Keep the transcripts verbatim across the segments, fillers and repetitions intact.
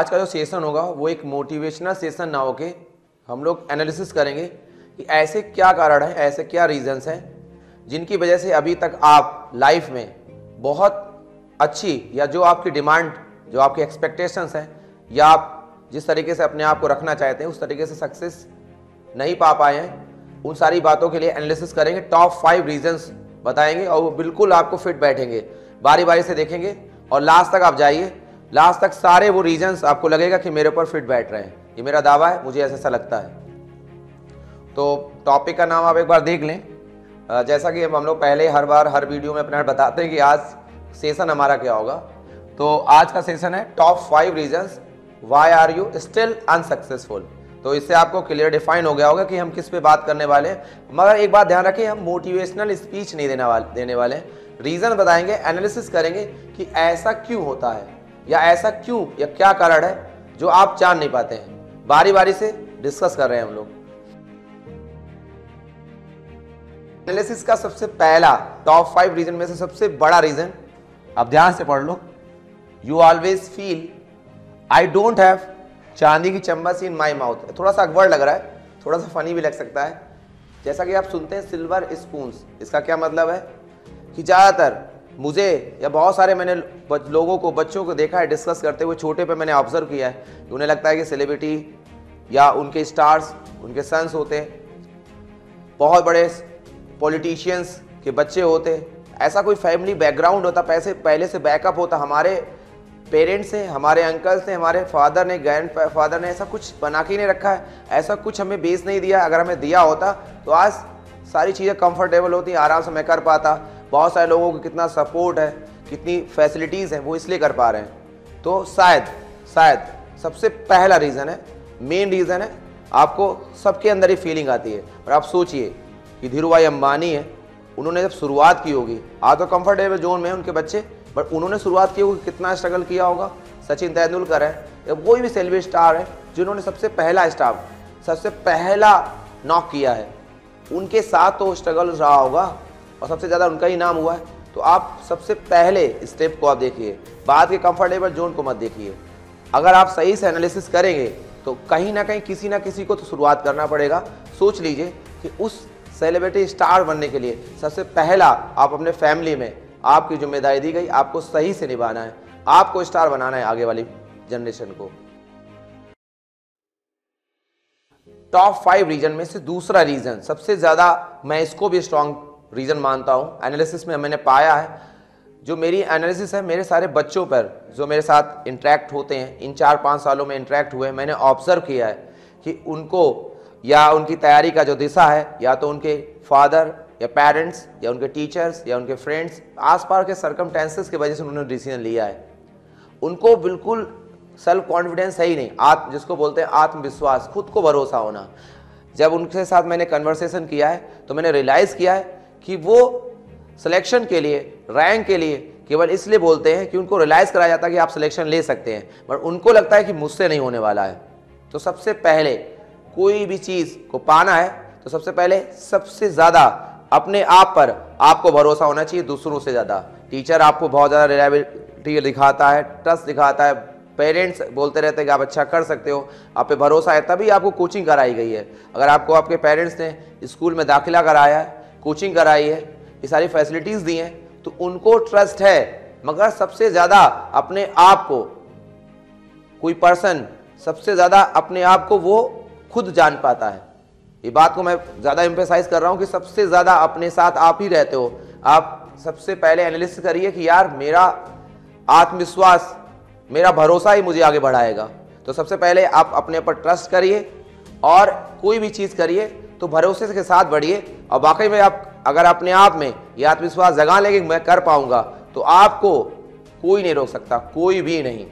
आज का जो सेशन होगा वो एक मोटिवेशनल सेशन ना होके हम लोग एनालिसिस करेंगे कि ऐसे क्या कारण हैं, ऐसे क्या रीजंस हैं जिनकी वजह से अभी तक आप लाइफ में बहुत अच्छी या जो आपकी डिमांड, जो आपकी एक्सपेक्टेशंस हैं या आप जिस तरीके से अपने आप को रखना चाहते हैं उस तरीके से सक्सेस नहीं पा पाए हैं, उन सारी बातों के लिए एनालिसिस करेंगे। टॉप फाइव रीजंस बताएंगे और वो बिल्कुल आपको फिट बैठेंगे, बारी बारी से देखेंगे और लास्ट तक आप जाइए। लास्ट तक सारे वो रीजंस आपको लगेगा कि मेरे ऊपर फिट बैठ रहे हैं, ये मेरा दावा है, मुझे ऐसा लगता है। तो टॉपिक का नाम आप एक बार देख लें। जैसा कि हम लोग पहले हर बार हर वीडियो में अपना बताते हैं कि आज सेशन हमारा क्या होगा, तो आज का सेशन है top five reasons why are you still unsuccessful. तो इससे आपको क्लियर डिफाइन हो गया होगा कि हम किस पे बात करने वाले हैं। मगर एक बात ध्यान रखें, हम मोटिवेशनल स्पीच नहीं देने वाले देने वाले हैं, रीजन बताएंगे, एनालिसिस करेंगे कि ऐसा क्यों होता है या ऐसा क्यों या क्या कारण है जो आप जान नहीं पाते हैं। बारी बारी से डिस्कस कर रहे हैं हम लोग। एनालिसिस का सबसे पहला टॉप फाइव रीजन में से सबसे बड़ा रीजन, आप ध्यान से पढ़ लो। You always feel I don't have चांदी की चम्मच इन माई माउथ। थोड़ा सा अकवर्ड लग रहा है, थोड़ा सा फनी भी लग सकता है। जैसा कि आप सुनते हैं सिल्वर स्पून्स, इसका क्या मतलब है कि ज़्यादातर मुझे या बहुत सारे मैंने लोगों को, बच्चों को देखा है डिस्कस करते हुए, छोटे पे मैंने ऑब्जर्व किया है कि उन्हें लगता है कि सेलिब्रिटी या उनके स्टार्स, उनके सन्स होते, बहुत बड़े पॉलिटिशियंस के बच्चे होते, ऐसा कोई फैमिली बैकग्राउंड होता, पैसे पहले से बैकअप होता। हमारे पेरेंट्स हैं, हमारे अंकल्स ने, हमारे फादर ने, ग्रैंड फादर ने ऐसा कुछ बना के नहीं रखा है, ऐसा कुछ हमें बेस नहीं दिया। अगर हमें दिया होता तो आज सारी चीज़ें कंफर्टेबल होती, आराम से मैं कर पाता। बहुत सारे लोगों को कितना सपोर्ट है, कितनी फैसिलिटीज़ हैं, वो इसलिए कर पा रहे हैं। तो शायद शायद सबसे पहला रीज़न है, मेन रीज़न है, आपको सबके अंदर ही फीलिंग आती है। और आप सोचिए कि धीरूभाई अंबानी है, उन्होंने जब शुरुआत की होगी, आज तो कंफर्टेबल जोन में है उनके बच्चे, बट उन्होंने शुरुआत की होगी, कितना स्ट्रगल किया होगा। सचिन तेंदुलकर है या कोई भी सेलिब्रिटी स्टार है जिन्होंने सबसे पहला स्टार, सबसे पहला नॉक किया है, उनके साथ तो स्ट्रगल रहा होगा और सबसे ज़्यादा उनका ही नाम हुआ है। तो आप सबसे पहले स्टेप को आप देखिए, बाद के कंफर्टेबल जोन को मत देखिए। अगर आप सही से एनालिसिस करेंगे तो कहीं ना कहीं किसी ना किसी को तो शुरुआत करना पड़ेगा। सोच लीजिए कि उस सेलिब्रिटी स्टार बनने के लिए सबसे पहला आप अपने फैमिली में आपकी जिम्मेदारी दी गई, आपको सही से निभाना है, आपको स्टार बनाना है आगे वाली जनरेशन को। टॉप फाइव रीजन में से दूसरा रीजन, सबसे ज्यादा मैं इसको भी स्ट्रॉन्ग रीजन मानता हूं, एनालिसिस में मैंने पाया है। जो मेरी एनालिसिस है, मेरे सारे बच्चों पर जो मेरे साथ इंटरेक्ट होते हैं, इन चार पाँच सालों में इंटरेक्ट हुए, मैंने ऑब्जर्व किया है कि उनको या उनकी तैयारी का जो दिशा है, या तो उनके फादर या पेरेंट्स या उनके टीचर्स या उनके फ्रेंड्स, आसपास के सर्कमस्टेंसेस की वजह से उन्होंने डिसीजन लिया है। उनको बिल्कुल सेल्फ कॉन्फिडेंस है ही नहीं, आत्म जिसको बोलते हैं आत्मविश्वास, खुद को भरोसा होना। जब उनके साथ मैंने कन्वर्सेशन किया है तो मैंने रियलाइज़ किया है कि वो सिलेक्शन के लिए, रैंक के लिए केवल इसलिए बोलते हैं कि उनको रियलाइज़ कराया जाता है कि आप सिलेक्शन ले सकते हैं, बट उनको लगता है कि मुझसे नहीं होने वाला है। तो सबसे पहले कोई भी चीज़ को पाना है तो सबसे पहले सबसे ज़्यादा अपने आप पर आपको भरोसा होना चाहिए, दूसरों से ज़्यादा। टीचर आपको बहुत ज़्यादा रिलायबिलिटी दिखाता है, ट्रस्ट दिखाता है, पेरेंट्स बोलते रहते हैं कि आप अच्छा कर सकते हो, आप पे भरोसा है, तभी आपको कोचिंग कराई गई है। अगर आपको आपके पेरेंट्स ने स्कूल में दाखिला कराया है, कोचिंग कराई है, ये सारी फैसिलिटीज़ दी हैं, तो उनको ट्रस्ट है। मगर सबसे ज़्यादा अपने आप को कोई पर्सन सबसे ज़्यादा अपने आप को वो खुद जान पाता है। ये बात को मैं ज़्यादा एम्फेसाइज कर रहा हूँ कि सबसे ज़्यादा अपने साथ आप ही रहते हो। आप सबसे पहले एनालिसिस करिए कि यार मेरा आत्मविश्वास, मेरा भरोसा ही मुझे आगे बढ़ाएगा। तो सबसे पहले आप अपने पर ट्रस्ट करिए और कोई भी चीज़ करिए तो भरोसे के साथ बढ़िए। और वाकई में आप अगर अपने आप में ये आत्मविश्वास जगा लेंगे मैं कर पाऊंगा, तो आपको कोई नहीं रोक सकता, कोई भी नहीं।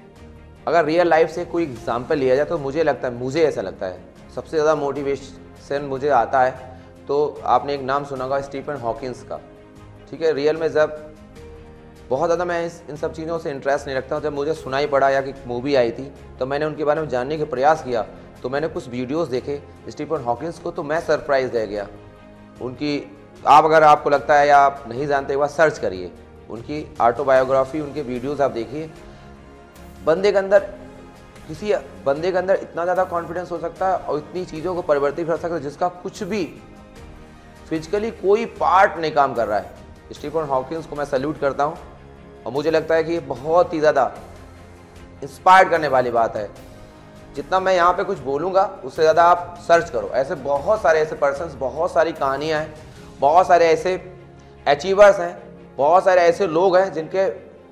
अगर रियल लाइफ से कोई एग्जाम्पल लिया जाए तो मुझे लगता है, मुझे ऐसा लगता है सबसे ज़्यादा मोटिवेशन मुझे आता है तो आपने एक नाम सुना होगा स्टीफन हॉकिंस का, ठीक है। रियल में जब बहुत ज़्यादा मैं इस इन सब चीज़ों से इंटरेस्ट नहीं रखता हूँ, जब मुझे सुनाई पड़ा या कि मूवी आई थी तो मैंने उनके बारे में जानने का प्रयास किया। तो मैंने कुछ वीडियोस देखे स्टीफन हॉकिंस को, तो मैं सरप्राइज रह गया उनकी। आप अगर आपको लगता है या आप नहीं जानते, एक बार सर्च करिए उनकी ऑटोबायोग्राफी, उनके वीडियोस आप देखिए। बंदे के अंदर किसी बंदे के अंदर इतना ज़्यादा कॉन्फिडेंस हो सकता है और इतनी चीज़ों को परिवर्तित कर सकता है जिसका कुछ भी फिजिकली कोई पार्ट नहीं काम कर रहा है। स्टीफन हॉकिंस को मैं सैल्यूट करता हूँ और मुझे लगता है कि ये बहुत ही ज़्यादा इंस्पायर्ड करने वाली बात है। जितना मैं यहाँ पे कुछ बोलूँगा उससे ज़्यादा आप सर्च करो। ऐसे बहुत सारे ऐसे पर्सन्स, बहुत सारी कहानियाँ हैं, बहुत सारे ऐसे अचीवर्स हैं, बहुत सारे ऐसे लोग हैं जिनके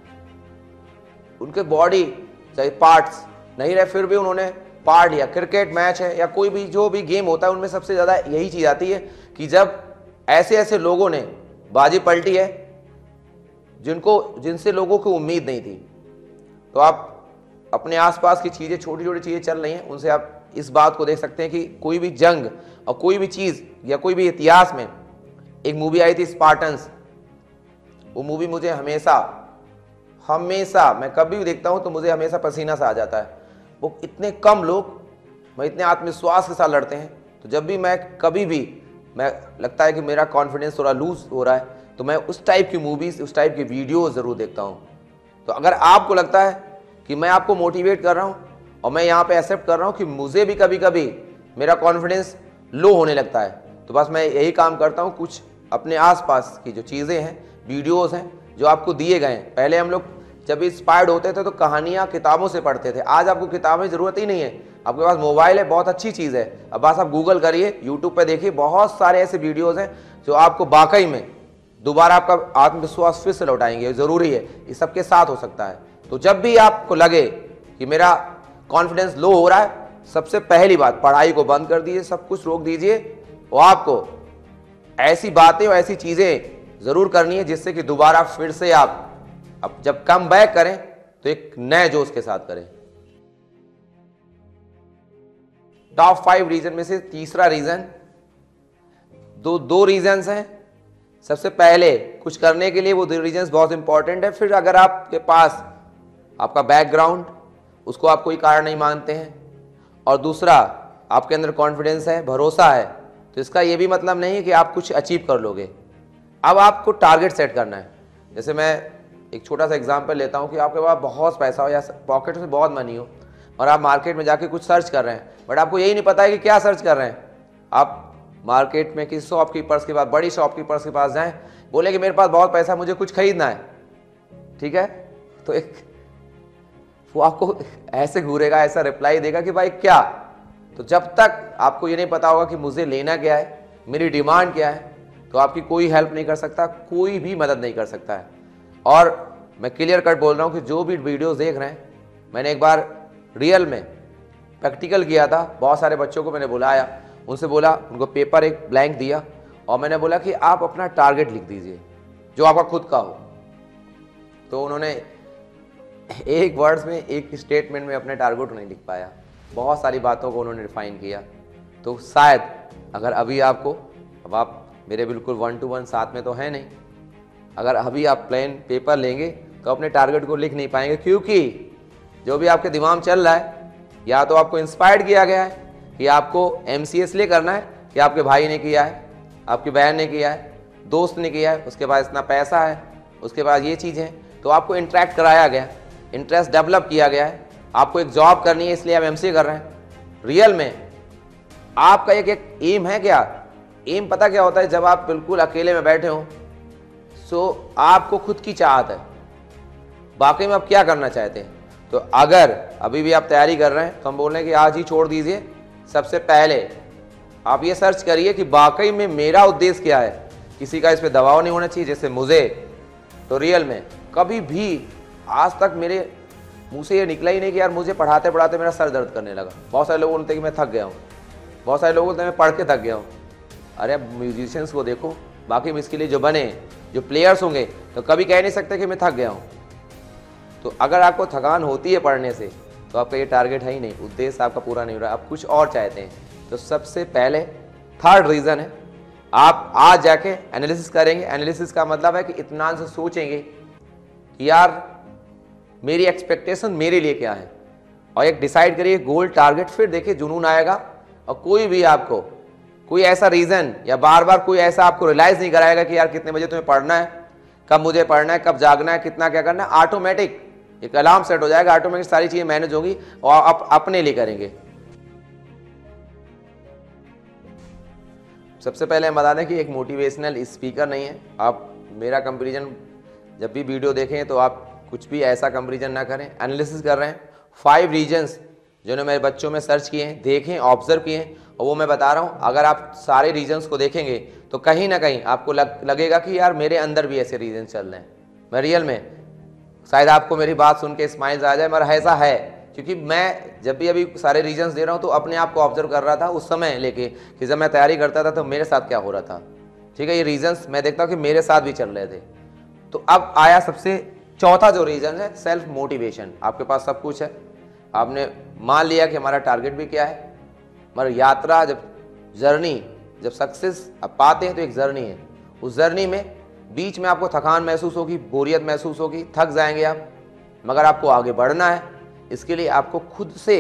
उनके बॉडी चाहे पार्ट्स नहीं रहे फिर भी उन्होंने पार्ट लिया। क्रिकेट मैच है या कोई भी जो भी गेम होता है उनमें सबसे ज़्यादा यही चीज़ आती है कि जब ऐसे ऐसे लोगों ने बाजी पलटी है जिनको जिनसे लोगों को उम्मीद नहीं थी। तो आप अपने आसपास की चीज़ें, छोटी छोटी चीज़ें चल रही हैं, उनसे आप इस बात को देख सकते हैं कि कोई भी जंग और कोई भी चीज़ या कोई भी इतिहास में, एक मूवी आई थी स्पार्टन्स, वो मूवी मुझे हमेशा हमेशा मैं कभी भी देखता हूँ तो मुझे हमेशा पसीना सा आ जाता है। वो इतने कम लोग मैं इतने आत्मविश्वास के साथ लड़ते हैं। तो जब भी मैं कभी भी मैं लगता है कि मेरा कॉन्फिडेंस थोड़ा लूज हो रहा है तो मैं उस टाइप की मूवीज़, उस टाइप की वीडियोज़ ज़रूर देखता हूँ। तो अगर आपको लगता है कि मैं आपको मोटिवेट कर रहा हूँ और मैं यहाँ पे एक्सेप्ट कर रहा हूँ कि मुझे भी कभी कभी मेरा कॉन्फिडेंस लो होने लगता है, तो बस मैं यही काम करता हूँ, कुछ अपने आसपास की जो चीज़ें हैं, वीडियोज़ हैं जो आपको दिए गए हैं। पहले हम लोग जब इंस्पायर्ड होते थे तो कहानियाँ किताबों से पढ़ते थे। आज आपको किताबें की ज़रूरत ही नहीं है, आपके पास मोबाइल है, बहुत अच्छी चीज़ है। अब बस आप गूगल करिए, यूट्यूब पे देखिए, बहुत सारे ऐसे वीडियोज़ हैं जो आपको वाकई में दोबारा आपका आत्मविश्वास फिर से लौटाएंगे। ज़रूरी है, ये सबके साथ हो सकता है। तो जब भी आपको लगे कि मेरा कॉन्फिडेंस लो हो रहा है, सबसे पहली बात पढ़ाई को बंद कर दीजिए, सब कुछ रोक दीजिए और आपको ऐसी बातें और ऐसी चीज़ें ज़रूर करनी है जिससे कि दोबारा फिर से आप अब जब कम बैक करें तो एक नए जोश के साथ करें। टॉप फाइव रीजन में से तीसरा रीजन, दो दो रीजंस हैं। सबसे पहले कुछ करने के लिए वो दो रीजंस बहुत इंपॉर्टेंट है। फिर अगर आपके पास आपका बैकग्राउंड उसको आप कोई कारण नहीं मानते हैं और दूसरा आपके अंदर कॉन्फिडेंस है, भरोसा है, तो इसका ये भी मतलब नहीं है कि आप कुछ अचीव कर लोगे। अब आपको टारगेट सेट करना है। जैसे मैं एक छोटा सा एग्जांपल लेता हूँ कि आपके पास बहुत पैसा हो या पॉकेट में बहुत मनी हो और आप मार्केट में जाके कुछ सर्च कर रहे हैं, बट आपको यही नहीं पता है कि क्या सर्च कर रहे हैं। आप मार्केट में किसी शॉपकीपर्स के पास, बड़ी शॉपकीपर्स के पास जाएं, बोले कि मेरे पास बहुत पैसा, मुझे कुछ खरीदना है, ठीक है, तो एक वो आपको ऐसे घूरेगा, ऐसा रिप्लाई देगा कि भाई क्या। तो जब तक आपको ये नहीं पता होगा कि मुझे लेना क्या है, मेरी डिमांड क्या है, तो आपकी कोई हेल्प नहीं कर सकता, कोई भी मदद नहीं कर सकता है। और मैं क्लियर कट बोल रहा हूँ कि जो भी वीडियोस देख रहे हैं, मैंने एक बार रियल में प्रैक्टिकल किया था। बहुत सारे बच्चों को मैंने बुलाया, उनसे बोला, उनको पेपर एक ब्लैंक दिया और मैंने बोला कि आप अपना टारगेट लिख दीजिए जो आपका खुद का हो। तो उन्होंने एक वर्ड्स में, एक स्टेटमेंट में अपने टारगेट नहीं लिख पाया, बहुत सारी बातों को उन्होंने डिफाइन किया। तो शायद अगर अभी आपको, अब आप मेरे बिल्कुल वन टू वन साथ में तो है नहीं, अगर अभी आप प्लेन पेपर लेंगे तो अपने टारगेट को लिख नहीं पाएंगे, क्योंकि जो भी आपके दिमाग में चल रहा है, या तो आपको इंस्पायर्ड किया गया है कि आपको एम सी ए इसलिए करना है कि आपके भाई ने किया है, आपकी बहन ने किया है, दोस्त ने किया है, उसके पास इतना पैसा है, उसके पास ये चीज़ें हैं, तो आपको इंटरेक्ट कराया गया, इंटरेस्ट डेवलप किया गया है, आपको एक जॉब करनी है इसलिए आप एम सी ए कर रहे हैं। रियल में आपका एक एक एम है क्या? एम पता क्या होता है? जब आप बिल्कुल अकेले में बैठे हो, सो आपको खुद की चाहत है, वाकई में आप क्या करना चाहते हैं। तो अगर अभी भी आप तैयारी कर रहे हैं तो हम बोल रहे हैं कि आज ही छोड़ दीजिए। सबसे पहले आप ये सर्च करिए कि वाकई में मेरा उद्देश्य क्या है। किसी का इस पर दबाव नहीं होना चाहिए। जैसे मुझे तो रियल में कभी भी आज तक मेरे मुंह से ये निकला ही नहीं कि यार मुझे पढ़ाते पढ़ाते मेरा सर दर्द करने लगा। बहुत सारे लोग बोलते हैं कि मैं थक गया हूँ, बहुत सारे लोग बोलते हैं मैं पढ़ के थक गया हूँ। अरे अब म्यूजिशियंस को देखो, बाकी में इसके लिए जो बने, जो प्लेयर्स होंगे, तो कभी कह नहीं सकते कि मैं थक गया हूँ। तो अगर आपको थकान होती है पढ़ने से, तो आपका ये टारगेट है ही नहीं, उद्देश्य आपका पूरा नहीं हो रहा, आप कुछ और चाहते हैं। तो सबसे पहले थर्ड रीज़न है, आप आज जाके एनालिसिस करेंगे। एनालिसिस का मतलब है कि इत्मीनान से सोचेंगे कि यार मेरी एक्सपेक्टेशन मेरे लिए क्या है, और एक डिसाइड करिए गोल, टारगेट। फिर देखिए जुनून आएगा और कोई भी आपको कोई ऐसा रीज़न या बार बार कोई ऐसा आपको रियलाइज़ नहीं कराएगा कि यार कितने बजे तुम्हें पढ़ना है, कब मुझे पढ़ना है, कब जागना है, कितना क्या करना है। ऑटोमेटिक एक अलार्म सेट हो जाएगा, ऑटोमेटिक सारी चीजें मैनेज होगी और आप अपने लिए करेंगे। सबसे पहले हम बता दें कि एक मोटिवेशनल स्पीकर नहीं है। आप मेरा कंपैरिजन जब भी वीडियो देखें तो आप कुछ भी ऐसा कंपैरिजन ना करें। एनालिसिस कर रहे हैं फाइव रीजन्स जिन्होंने मेरे बच्चों में सर्च किए हैं, देखें, ऑब्जर्व किए हैं, और वो मैं बता रहा हूँ। अगर आप सारे रीजन्स को देखेंगे तो कहीं ना कहीं आपको लग, लगेगा कि यार मेरे अंदर भी ऐसे रीजन चल रहे हैं। मैं रियल में शायद आपको मेरी बात सुन के स्माइल्स आ जाए, मगर ऐसा है क्योंकि मैं जब भी अभी सारे रीजन्स दे रहा हूँ तो अपने आप को ऑब्जर्व कर रहा था उस समय लेके कि जब मैं तैयारी करता था तो मेरे साथ क्या हो रहा था। ठीक है, ये रीजन्स मैं देखता हूँ कि मेरे साथ भी चल रहे थे। तो अब आया सबसे चौथा जो रीजन है, सेल्फ मोटिवेशन। आपके पास सब कुछ है, आपने मान लिया कि हमारा टारगेट भी क्या है, मगर यात्रा जब जर्नी जब सक्सेस आप पाते हैं तो एक जर्नी है। उस जर्नी में बीच में आपको थकान महसूस होगी, बोरियत महसूस होगी, थक जाएंगे आप, मगर आपको आगे बढ़ना है। इसके लिए आपको खुद से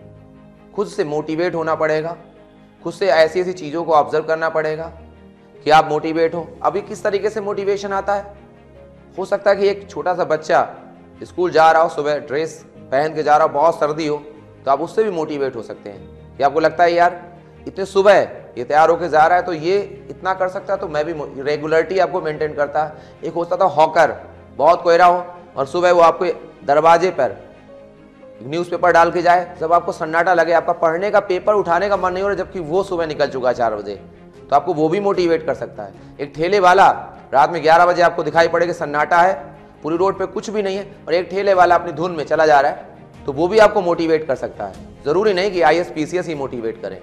खुद से मोटिवेट होना पड़ेगा, खुद से ऐसी ऐसी चीज़ों को ऑब्जर्व करना पड़ेगा कि आप मोटिवेट हो। अभी किस तरीके से मोटिवेशन आता है, हो सकता है कि एक छोटा सा बच्चा स्कूल जा रहा हो, सुबह ड्रेस पहन के जा रहा हो, बहुत सर्दी हो, तो आप उससे भी मोटिवेट हो सकते हैं कि आपको लगता है यार इतने सुबह ये तैयार होकर जा रहा है तो ये इतना कर सकता है तो मैं भी। रेगुलरिटी आपको मेंटेन करता है। एक होता था हॉकर, बहुत कोहरा हो और सुबह वो आपके दरवाजे पर न्यूज़पेपर डाल के जाए, जब आपको सन्नाटा लगे, आपका पढ़ने का पेपर उठाने का मन नहीं हो रहा जबकि वो सुबह निकल चुका है चार बजे, तो आपको वो भी मोटिवेट कर सकता है। एक ठेले वाला रात में ग्यारह बजे आपको दिखाई पड़े कि सन्नाटा है, पूरी रोड पे कुछ भी नहीं है और एक ठेले वाला अपनी धुन में चला जा रहा है, तो वो भी आपको मोटिवेट कर सकता है। जरूरी नहीं कि I S P C S ही मोटिवेट करें।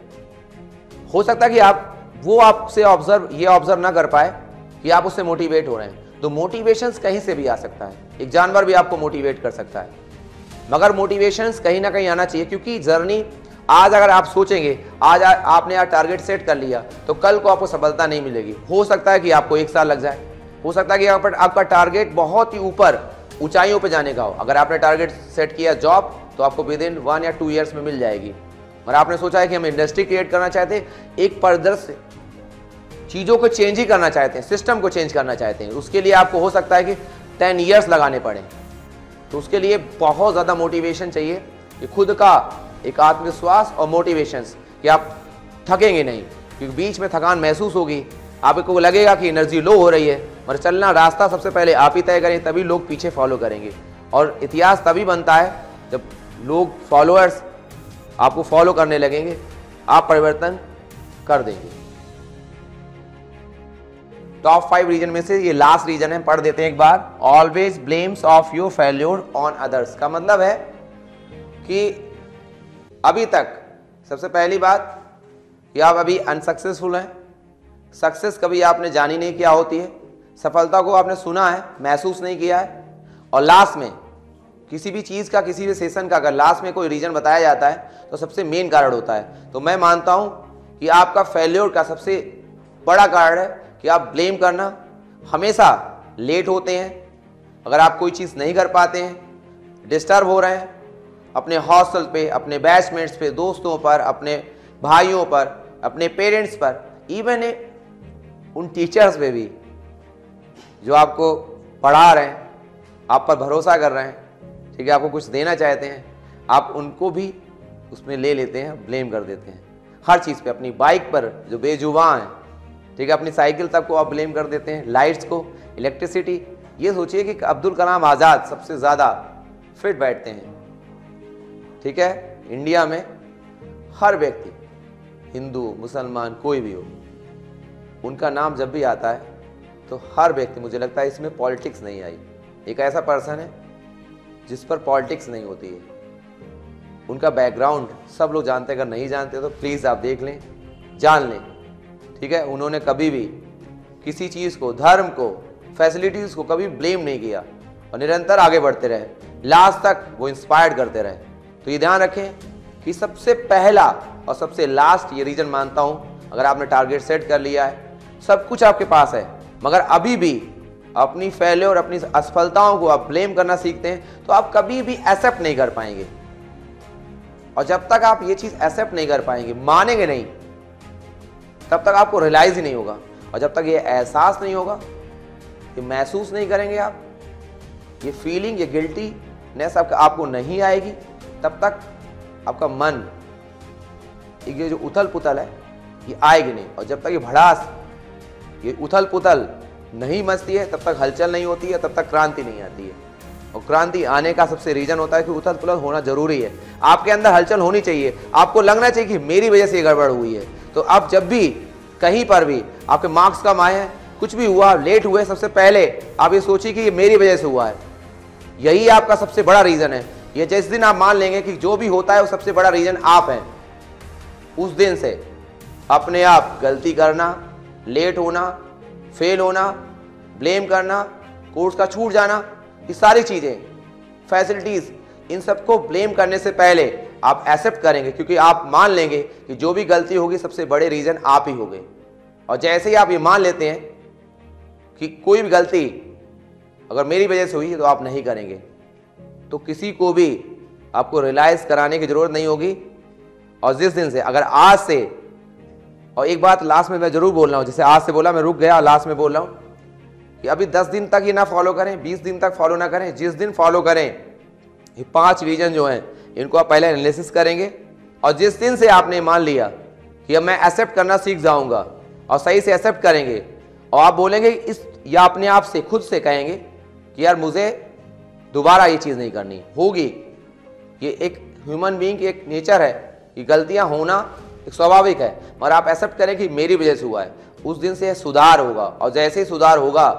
हो सकता है कि आप वो आपसे ऑब्जर्व ये ऑब्जर्व ना कर पाए कि आप उससे मोटिवेट हो रहे हैं, तो मोटिवेशंस कहीं से भी आ सकता है। एक जानवर भी आपको मोटिवेट कर सकता है, मगर मोटिवेशंस कहीं ना कहीं आना चाहिए, क्योंकि जर्नी आज अगर आप सोचेंगे आज आ, आपने यार टारगेट सेट कर लिया तो कल को आपको सफलता नहीं मिलेगी। हो सकता है कि आपको एक साल लग जाए, हो सकता है कि आप, आपका टारगेट बहुत ही ऊपर ऊंचाइयों पे जाने का हो। अगर आपने टारगेट सेट किया जॉब तो आपको विद इन वन या टू ईयर्स में मिल जाएगी, और आपने सोचा है कि हम इंडस्ट्री क्रिएट करना चाहते हैं, एक परिदृश्य चीज़ों को चेंज ही करना चाहते हैं, सिस्टम को चेंज करना चाहते हैं, उसके लिए आपको हो सकता है कि टेन ईयर्स लगाने पड़े। तो उसके लिए बहुत ज़्यादा मोटिवेशन चाहिए, कि खुद का एक आत्मविश्वास और मोटिवेशंस कि आप थकेंगे नहीं, क्योंकि बीच में थकान महसूस होगी, आपको लगेगा कि एनर्जी लो हो रही है, और चलना रास्ता सबसे पहले आप ही तय करें, तभी लोग पीछे फॉलो करेंगे। और इतिहास तभी बनता है जब लोग फॉलोअर्स आपको फॉलो करने लगेंगे, आप परिवर्तन कर देंगे। टॉप फाइव रीजन में से ये लास्ट रीजन है, पढ़ देते हैं एक बार। Always blames of your failure on others का मतलब है कि अभी तक सबसे पहली बात कि आप अभी अनसक्सेसफुल हैं। सक्सेस कभी आपने जानी नहीं क्या होती है, सफलता को आपने सुना है, महसूस नहीं किया है, और लास्ट में किसी भी चीज़ का, किसी भी सेशन का अगर लास्ट में कोई रीजन बताया जाता है तो सबसे मेन कारण होता है। तो मैं मानता हूं कि आपका फेल्योर का सबसे बड़ा कारण है कि आप ब्लेम करना, हमेशा लेट होते हैं, अगर आप कोई चीज़ नहीं कर पाते हैं, डिस्टर्ब हो रहे हैं अपने हॉस्टल पे, अपने बैचमेट्स पे, दोस्तों पर, अपने भाइयों पर, अपने पेरेंट्स पर, इवन उन टीचर्स पे भी जो आपको पढ़ा रहे हैं, आप पर भरोसा कर रहे हैं, ठीक है, आपको कुछ देना चाहते हैं, आप उनको भी उसमें ले लेते हैं, ब्लेम कर देते हैं हर चीज़ पे। अपनी बाइक पर जो बेजुबां हैं, ठीक है, अपनी साइकिल तक को आप ब्लेम कर देते हैं, लाइट्स को, इलेक्ट्रिसिटी। ये सोचिए कि अब्दुल कलाम आज़ाद सबसे ज़्यादा फिट बैठते हैं, ठीक है, इंडिया में हर व्यक्ति, हिंदू मुसलमान कोई भी हो, उनका नाम जब भी आता है तो हर व्यक्ति, मुझे लगता है इसमें पॉलिटिक्स नहीं आई। एक ऐसा पर्सन है जिस पर पॉलिटिक्स नहीं होती है, उनका बैकग्राउंड सब लोग जानते हैं, अगर नहीं जानते तो प्लीज़ आप देख लें, जान लें, ठीक है। उन्होंने कभी भी किसी चीज़ को, धर्म को, फैसिलिटीज़ को कभी ब्लेम नहीं किया और निरंतर आगे बढ़ते रहे, लास्ट तक वो इंस्पायर्ड करते रहे। तो ये ध्यान रखें कि सबसे पहला और सबसे लास्ट ये रीजन मानता हूँ, अगर आपने टारगेट सेट कर लिया है, सब कुछ आपके पास है, मगर अभी भी अपनी फेल्योर, अपनी असफलताओं को आप ब्लेम करना सीखते हैं, तो आप कभी भी एक्सेप्ट नहीं कर पाएंगे। और जब तक आप ये चीज़ एक्सेप्ट नहीं कर पाएंगे, मानेंगे नहीं, तब तक आपको रियलाइज ही नहीं होगा। और जब तक ये एहसास नहीं होगा, ये महसूस नहीं करेंगे आप, ये फीलिंग, ये गिल्टी फिटनेस आपका आपको नहीं आएगी तब तक आपका मन, ये जो उथल पुथल है ये आएगी नहीं। और जब तक ये भड़ास, ये उथल पुथल नहीं मचती है तब तक हलचल नहीं होती है, तब तक क्रांति नहीं आती है। और क्रांति आने का सबसे रीजन होता है कि उथल पुथल होना जरूरी है। आपके अंदर हलचल होनी चाहिए, आपको लगना चाहिए कि मेरी वजह से ये गड़बड़ हुई है। तो आप जब भी कहीं पर भी आपके मार्क्स कम आए हैं, कुछ भी हुआ, लेट हुए, सबसे पहले आप ये सोचिए कि ये मेरी वजह से हुआ है। यही आपका सबसे बड़ा रीजन है। ये जिस दिन आप मान लेंगे कि जो भी होता है वो सबसे बड़ा रीजन आप हैं, उस दिन से अपने आप गलती करना, लेट होना, फेल होना, ब्लेम करना, कोर्स का छूट जाना, ये सारी चीजें, फैसिलिटीज, इन सबको ब्लेम करने से पहले आप एक्सेप्ट करेंगे, क्योंकि आप मान लेंगे कि जो भी गलती होगी सबसे बड़े रीजन आप ही होंगे। और जैसे ही आप ये मान लेते हैं कि कोई भी गलती अगर मेरी वजह से हुई तो आप नहीं करेंगे, तो किसी को भी आपको रियलाइज कराने की जरूरत नहीं होगी। और जिस दिन से, अगर आज से, और एक बात लास्ट में मैं जरूर बोल रहा हूं, जैसे आज से बोला, मैं रुक गया, लास्ट में बोल रहा हूं कि अभी दस दिन तक ये ना फॉलो करें, बीस दिन तक फॉलो ना करें, जिस दिन फॉलो करें, ये पांच रीजन जो हैं इनको आप पहले एनालिसिस करेंगे। और जिस दिन से आपने मान लिया कि अब मैं एक्सेप्ट करना सीख जाऊंगा, और सही से एक्सेप्ट करेंगे, और आप बोलेंगे इस, या अपने आप से खुद से कहेंगे कि यार मुझे दोबारा ये चीज़ नहीं करनी होगी। ये एक ह्यूमन बीइंग की एक नेचर है कि गलतियां होना एक स्वाभाविक है, और आप एक्सेप्ट करें कि मेरी वजह से हुआ है, उस दिन से सुधार होगा। और जैसे ही सुधार होगा,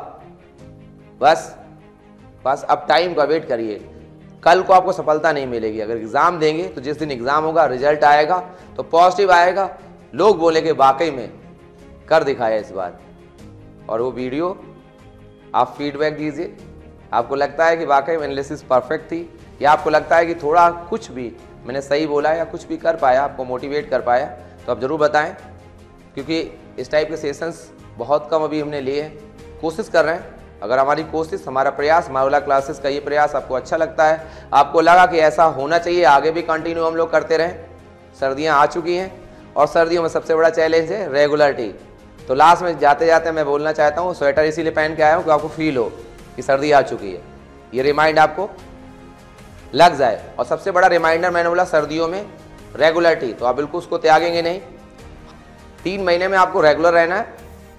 बस बस अब टाइम का वेट करिए। कल को आपको सफलता नहीं मिलेगी। अगर एग्जाम देंगे तो जिस दिन एग्जाम होगा, रिजल्ट आएगा तो पॉजिटिव आएगा, लोग बोलेंगे वाकई में कर दिखाया इस बार। और वो वीडियो आप फीडबैक दीजिए, आपको लगता है कि वाकई में एनालिसिस परफेक्ट थी, या आपको लगता है कि थोड़ा कुछ भी मैंने सही बोला या कुछ भी कर पाया, आपको मोटिवेट कर पाया, तो आप ज़रूर बताएं, क्योंकि इस टाइप के सेशंस बहुत कम अभी हमने लिए हैं। कोशिश कर रहे हैं, अगर हमारी कोशिश, हमारा प्रयास, मारूला क्लासेस का ये प्रयास आपको अच्छा लगता है, आपको लगा कि ऐसा होना चाहिए, आगे भी कंटिन्यू हम लोग करते रहें। सर्दियाँ आ चुकी हैं और सर्दियों में सबसे बड़ा चैलेंज है रेगुलरिटी। तो लास्ट में जाते जाते मैं बोलना चाहता हूँ, स्वेटर इसीलिए पहन के आया हूँ कि आपको फील हो कि सर्दी आ चुकी है, ये रिमाइंड आपको लग जाए। और सबसे बड़ा रिमाइंडर मैंने बोला सर्दियों में रेगुलरिटी, तो आप बिल्कुल उसको त्यागेंगे नहीं। तीन महीने में आपको रेगुलर रहना है।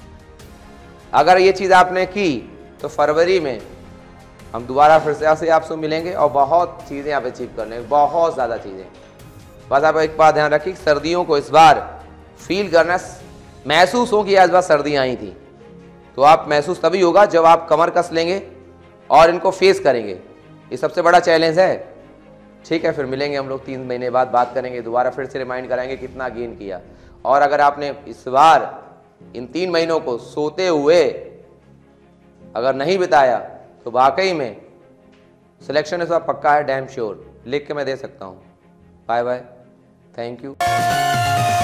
अगर ये चीज़ आपने की तो फरवरी में हम दोबारा फिर से आपसे आपसे मिलेंगे और बहुत चीज़ें आप अचीव कर लेंगे, बहुत ज़्यादा चीज़ें। बस आप एक बात ध्यान रखिए, सर्दियों को इस बार फील करना, महसूस हो कि इस बार सर्दियाँ आई थी, तो आप महसूस तभी होगा जब आप कमर कस लेंगे और इनको फेस करेंगे। ये सबसे बड़ा चैलेंज है। ठीक है, फिर मिलेंगे हम लोग तीन महीने बाद, बात करेंगे दोबारा, फिर से रिमाइंड कराएंगे कितना गेन किया। और अगर आपने इस बार इन तीन महीनों को सोते हुए अगर नहीं बिताया तो वाकई में सिलेक्शन इस बार पक्का है, डैम श्योर। लिख के मैं दे सकता हूँ। Bye bye, thank you.